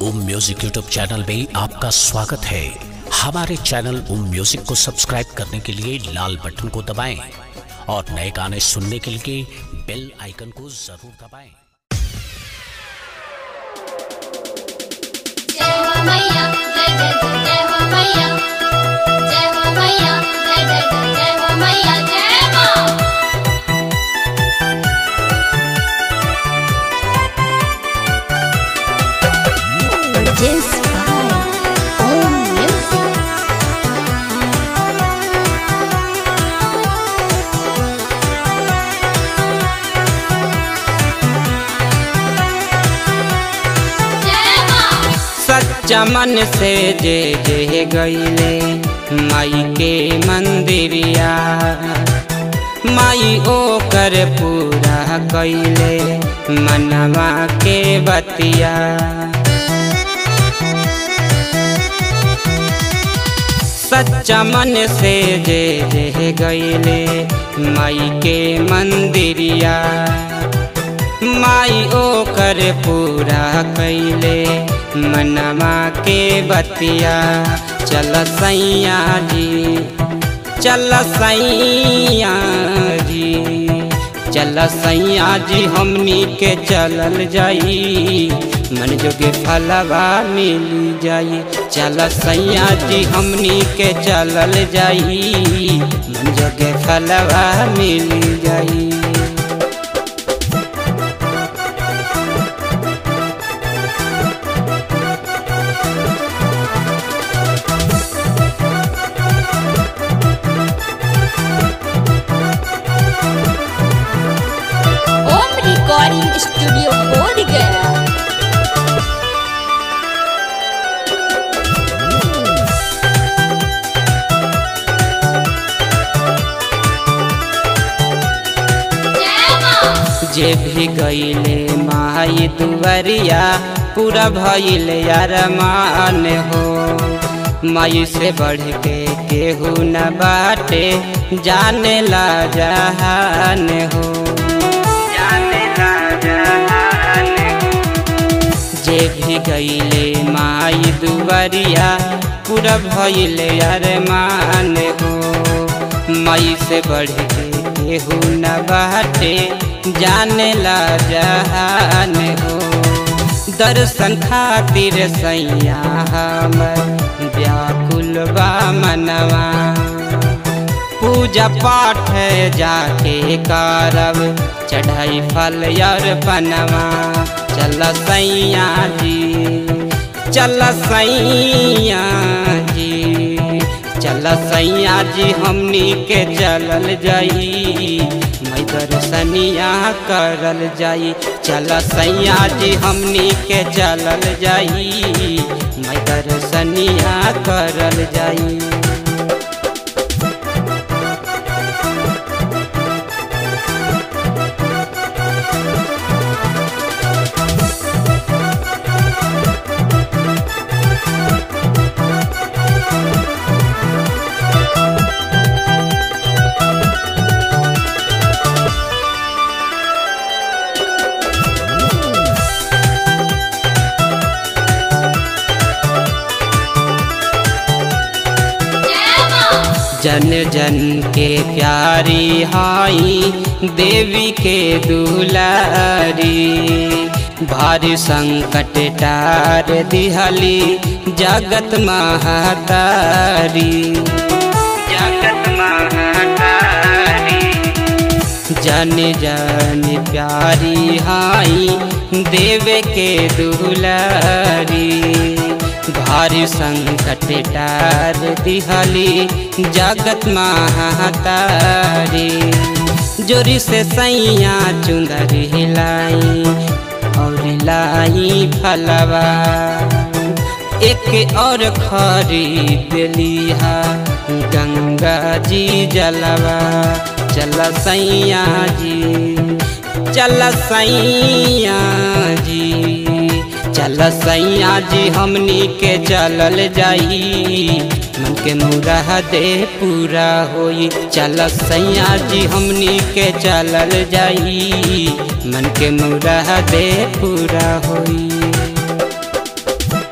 ओम music YouTube channel में आपका स्वागत है। हमारे चैनल ओम म्यूजिक को सब्सक्राइब करने के लिए लाल बटन को दबाएं और नए गाने सुनने के लिए बेल आइकन को जरूर दबाएं। जय हो मैया जय जय जय हो मैया, जय हो मैया जय जय जय हो मैया, जय मां। Produced by Om Music। सच्चा मन से जे जे गईले माई के मंदिरिया, माई ओकर पूरा कईले मनवा के बतिया। सच्चा मन से जे जे गईले माई के मंदिरिया, माई ओकर पूरा कईले मनवा के बतिया। चल सैया जी, चल सैया जी, चल सैया जी हमनी के चलल जाई, मन जोगे फलवा मिल जाई। चल सैया जी हमनी के चलल जाई, मन जोगे फलवा मिल जाई। रिकॉर्डिंग स्टूडियो बोल गया। जे भी गईले माई दुवरिया, पूरा भइले अरमान हो। माई से बढ़ के केहू न बाटे, जाने ला जहान हो। जे भी गईले माई दुवरिया, पूरा भइले अरमान हो। माई से बढ़ के केहू न बाटे, जाने ला जहान हो। दर्शन खातिर सैया हमर व्याकुल बा मनवा, पूजा पाठ जाके करब, चढ़ाई फल और पनवा। चल सैया जी, चल सैया जी, चल सैया जी हमनी के चलल जाई, मैं दर्शनिया करल जाई। चल सैया जी हमनी के चलल जाई, मैं दर्शनिया करल जाई। जन जन के प्यारी हाई, देवी के दुलारी। भारी संकट टार दिहली, जगत महतारी, जगत महतारी। जन जन प्यारी हाई, देवी के दुलारी। भारी संकट टार दिहली, जगत महतारी। जोरी से सैया चुंदर हिलाई और लाई फलवा, एक और खरीद लिहा गंगा जी जलवा। चल सैया जी, चल सैया जी, चल सैया जी हमनी के चलल जाई, मन के मुरादे पूरा होई। चल सैया जी हमनी के चलल जाई, मन के मुरादे पूरा होई।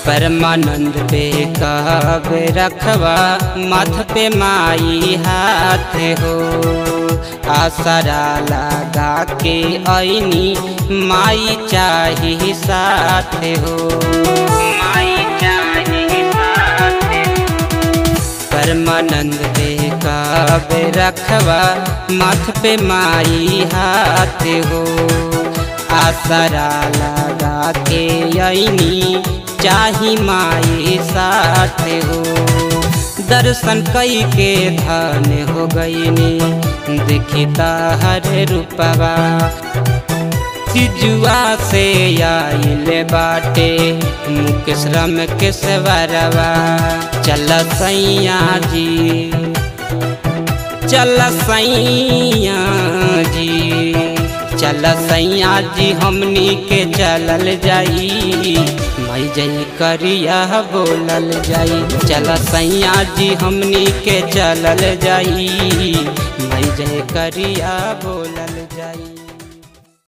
परमानंद पे कब रखवा माथ पे माई हाथ हो। आसरा लगा के आईनी माई चाही साथ हो, माई चाही साथ हो। परमानंद पे कब रखवा माथ पे माई हाथ हो। आसरा लगा के आईनी चाही माई साथ हो। दर्शन कई के धन हो गईनी देखिता हर रूपवा। सिजुआ से आइले बाटे मुकेश राम के सवरवा। चल सैया जी, चल सैया जी, चल सैया जी हमनी के चलल जाई। माई जय करिया बोलल जाई। चल सैया जी हमनी के चलल जाई। माई जय करिया बोलल जाई।